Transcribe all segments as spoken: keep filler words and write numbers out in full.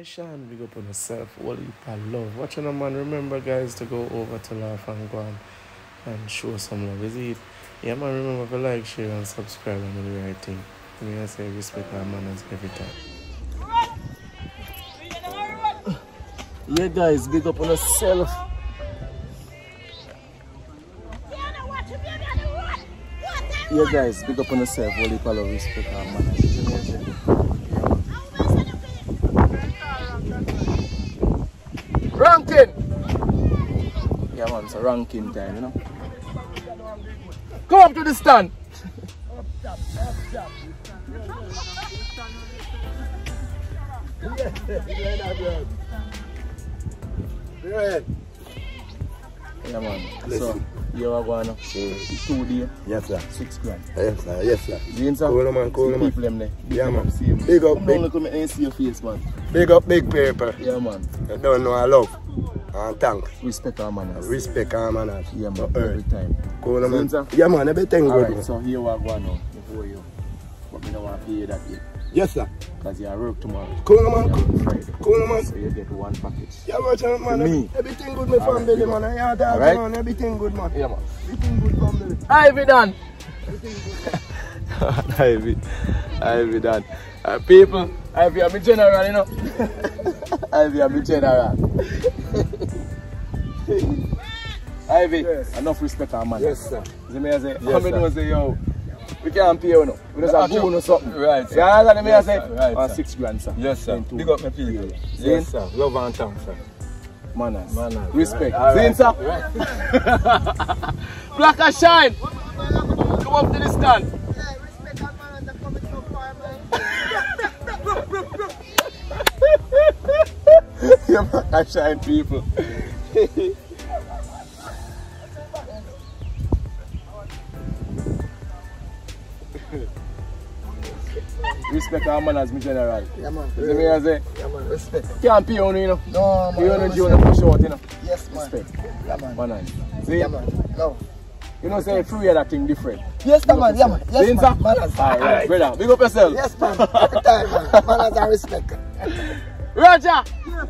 Yeah, Sean, big up on yourself. All you love. Watching a man, remember guys to go over to Laugh and go on and show some love. Is it? Yeah, man, remember to like, share, and subscribe and do the right thing. I mean, I say respect our manners every time. Yeah, guys, big up on yourself. Yeah, guys, big up on yourself. All you love, respect our manners. Ranking! Yeah, man, it's a ranking time, you know. Come up to the stand! Up top, up top. Yeah, man. So, you are going to two days? Yes, sir. Six grand. Yes, sir. Yes, sir. Jane, sir? Cool, man. Cool, man. People them there. Yeah, man. See him. Big up, big. Look at me and see your face, man. Big up, big people. Yeah, man. You don't know I love. And thanks. Respect our manners. Respect our manners. Yeah, man. Every time. Cool, man. Sir? Yeah, man. Everything good. Alright, so here we are going now. Before you. But we don't want to pay you that yet. Yes, sir. Because you have work tomorrow. Cool, man. Friday. Cool, man. So you get one package. Yeah, man. Me. Everything good, my family, man. Yeah, that's right. Man. Everything good, man. Yeah, man. Everything good, family. Ivy done. Everything good. Ivy. Ivy done. Uh, people, Ivy, I'm a general, you know. Ivy, I'm a general. Ivy, yes. Enough respect our man. Yes, sir. See me, I say, yes, how many know say, yo, we can't pay you, no. We just have to do something. Right, sir. Yeah, that's what I say. Right, uh, six grand, sir. Yes, sir. Big up my people. Yes, sir. Love and thanks, sir. Manners. Manners. Respect. Right. Zine, sir. Right. Black and shine. Come up to the stand. Yeah, respect our manners that coming so far, man. Yeah, black and shine people. Respect our manners, my general. Yeah, man. You see me I say? Yeah, man. Respect. Can't pay on you, know. No, man. You don't do no push out, you know. Yes, man. Respect. Yeah, man. Manners. See? Yeah, man. No. You know, say free that thing different. Yes, man. man. Yeah, man. Yes, see, man. Manners. All right, brother. Big up yourself. Yes, man. Every time, man. Manners and respect. Roger.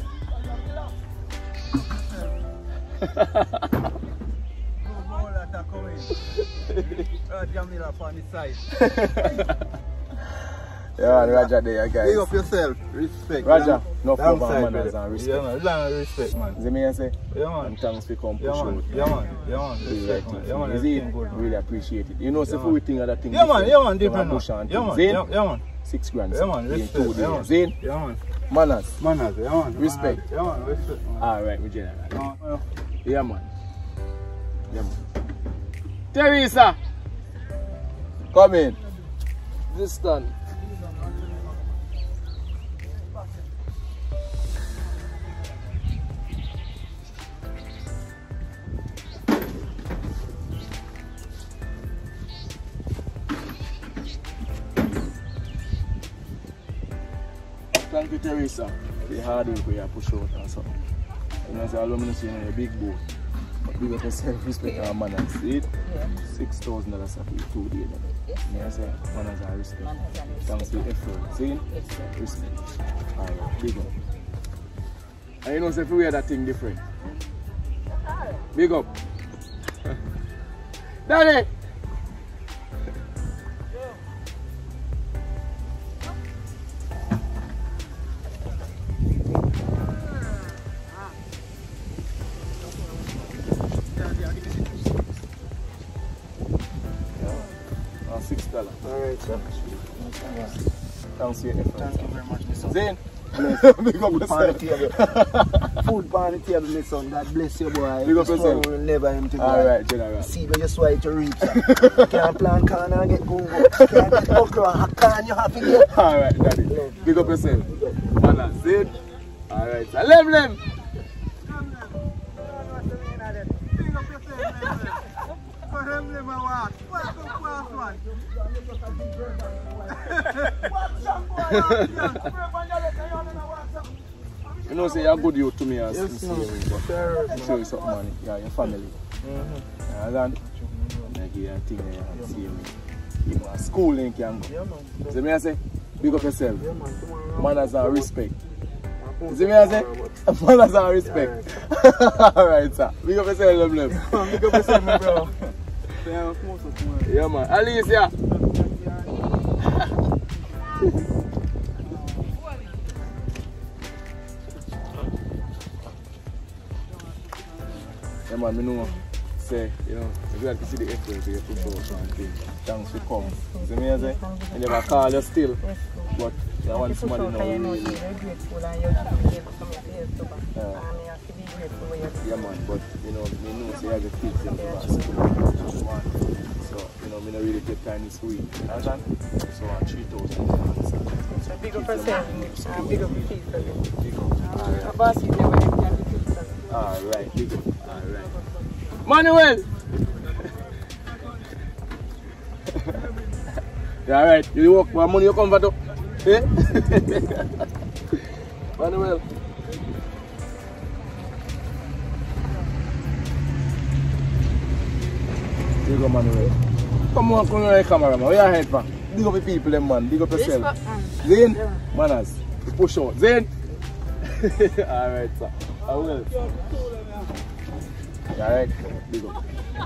Yeah, Raja there, guys. Big up yourself. Respect. Raja, no problem, manners and respect. Yeah, man. Long respect, man. See me and say? Yeah, man. And thanks for coming push out. Yeah, man. Yeah, man. Respect, man. Yeah, man. You see, really appreciate it. You know, say for we think other things. Yeah, man. Yeah, man. Different, man. Yeah, man. Yeah, man. Six grand. Yeah, man. Respect. Yeah, man. Zane? Yeah, man. Manners. Manners. Yeah, man. Respect. Yeah, man. Respect, man. All right, we general. Yeah, man. Yeah, man. Teresa! Come in. This done. Thank you, Teresa. The hard work we have push out and something. You know, I say, I'm going to see you in a big boat. But we got to self-respect our manners. See it? Yeah. six thousand dollars for two days. Yes. You know, I say, manners and respect. Thanks for the effort. See it? Yes, respect. Alright, big up. And you know, say, if we hear that thing different. Big up. Daddy! Six dollars. Alright, sir. Thanks for your effort. Thank you very much, my son. Zane? Big up yourself. Food on the table, my son. God bless you, boy. Big up yourself. Will never empty. Alright, general. See where you swipe to reach. You can't plant corn and get gungo. You can't get okra and corn, you have to get. Alright, daddy. Big up yourself. Manners, Zane? Alright, so lem lem. You know, say you're good youth to me as yes, no. But sure, I'm sure you something, man. Yeah, your family. Mm-hmm. Yeah, then, I give you a thing there and see me. Give me a school link, you can go. Yeah, man. So, me I say, big up yourself. Yeah, man. Manners and respect. See me I say? Manners and respect. Alright, sir. Big up yourself, love, love. Big up yourself, my bro. Yeah, man. Alicia. Yeah, man, I know. Say, you know, you have to see the effort of your football and things. Thanks for coming. See me I say? I never call you still, but I want somebody to know you really. Yeah, man, but you know, me know say I have a kids in the basketball. So, you know, me not really get time this week. Understand? So I treat those things. So big up yourself. Big up your kids. Big up. Alright, big up. Alright. Manuel! Yeah, alright, you work for money you come for though. Eh? Manuel. Here you go, Manuel. Come on, come on the camera, man. Where you head for? Big up the people, them, man. Big up yourself. Zane? Yeah. Manners. You push out. Zane? Alright, sir. I will. Alright, big up.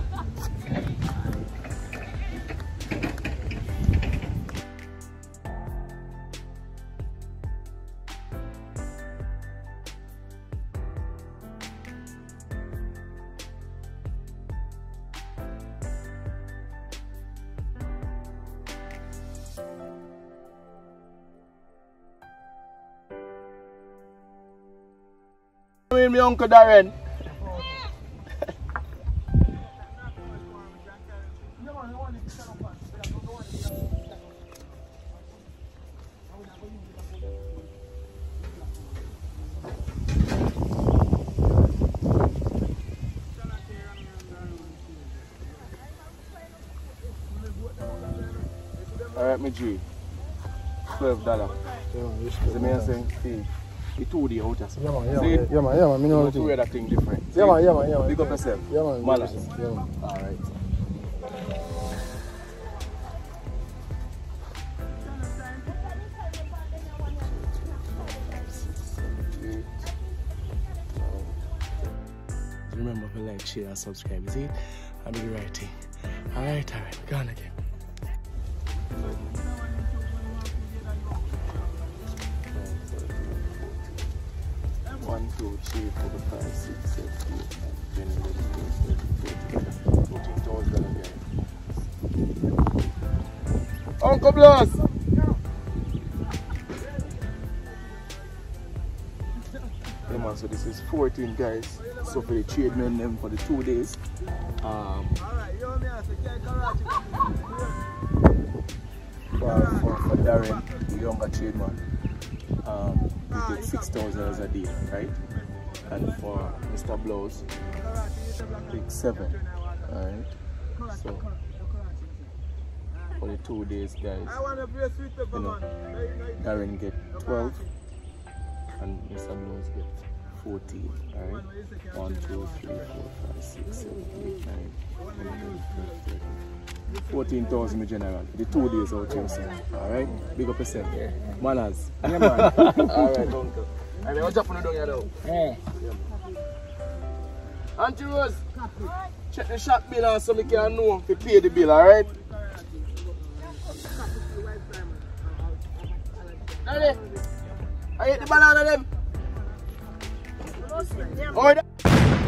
I'm my Uncle Darren. Alright, my G. twelve dollars. Yeah, is me saying fee. It two D out as well. Yeah, man, yeah, man, yeah, man, yeah, man, I know the way that thing different. Yeah, man, yeah, man, yeah, man. Big up yourself. Yeah, man. Manners. Yeah, man. Alright. Remember to like, share, and subscribe. You see? I'll do the right thing. Alright, alright, we're gone again. One, two, three, four, five, six, seven, eight, nine, ten, eleven, twelve, thirteen, fourteen thousand again. Uncle Blas! Yeah, man, so this is fourteen guys. So for the trade men them for the two days. Um, for, for, for Darren, the younger trade man. Um, we get six thousand dollars a day, right? And for Mister Blows, take seven, alright? So, for the two days, guys, you know, Darren get twelve, and Mister Blows get fourteen, alright? one, two, three, four, five, six, seven, eight, nine, ten, eleven, twelve, thirteen. fourteen thousand in general. The two days out here, sir. Alright? Big up yourself. Yeah. Manners. Yeah, man. Alright, uncle. And what's up on the down here though? Yeah. Auntie Rose, check the shop bill and so we can know if you pay the bill, alright? Daddy, I ate the banana them. Oh,